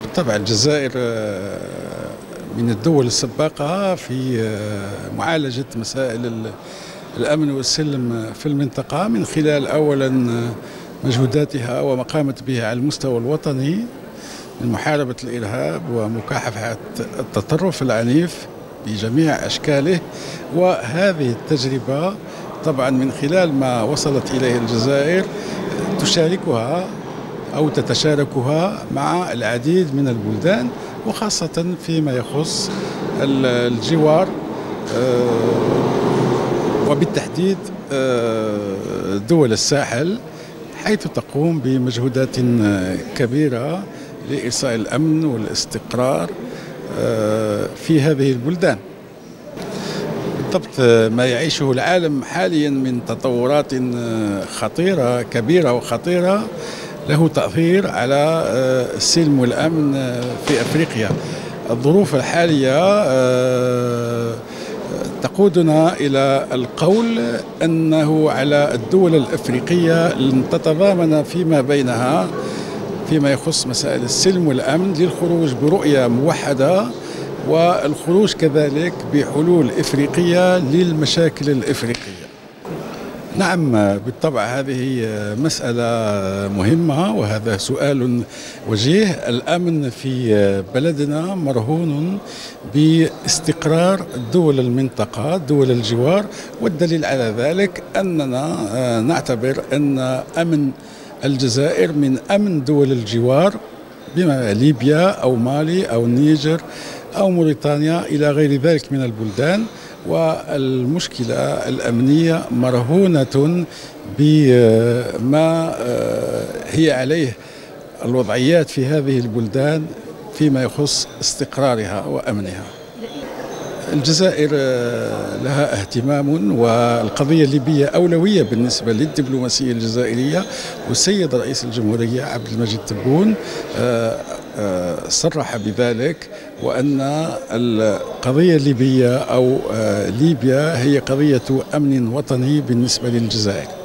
بالطبع الجزائر من الدول السباقة في معالجة مسائل الأمن والسلم في المنطقة، من خلال أولا مجهوداتها وما قامت به على المستوى الوطني من محاربة الإرهاب ومكافحة التطرف العنيف بجميع أشكاله. وهذه التجربة طبعا من خلال ما وصلت إليه الجزائر تشاركها أو تتشاركها مع العديد من البلدان، وخاصة فيما يخص الجوار وبالتحديد دول الساحل، حيث تقوم بمجهودات كبيرة لإرساء الأمن والاستقرار في هذه البلدان. بالضبط ما يعيشه العالم حاليا من تطورات خطيرة كبيرة وخطيرة له تأثير على السلم والأمن في أفريقيا. الظروف الحالية تقودنا إلى القول أنه على الدول الأفريقية أن تتضامن فيما بينها فيما يخص مسائل السلم والأمن للخروج برؤية موحدة، والخروج كذلك بحلول إفريقية للمشاكل الإفريقية. نعم بالطبع هذه مسألة مهمة، وهذا سؤال وجيه. الأمن في بلدنا مرهون باستقرار دول المنطقة، دول الجوار، والدليل على ذلك أننا نعتبر أن أمن الجزائر من أمن دول الجوار، بما ليبيا أو مالي أو النيجر أو موريتانيا إلى غير ذلك من البلدان. والمشكلة الأمنية مرهونة بما هي عليه الوضعيات في هذه البلدان فيما يخص استقرارها وأمنها. الجزائر لها اهتمام، والقضية الليبية أولوية بالنسبة للدبلوماسية الجزائرية، والسيد رئيس الجمهورية عبد المجيد تبون صرح بذلك، وأن القضية الليبية أو ليبيا هي قضية أمن وطني بالنسبة للجزائر.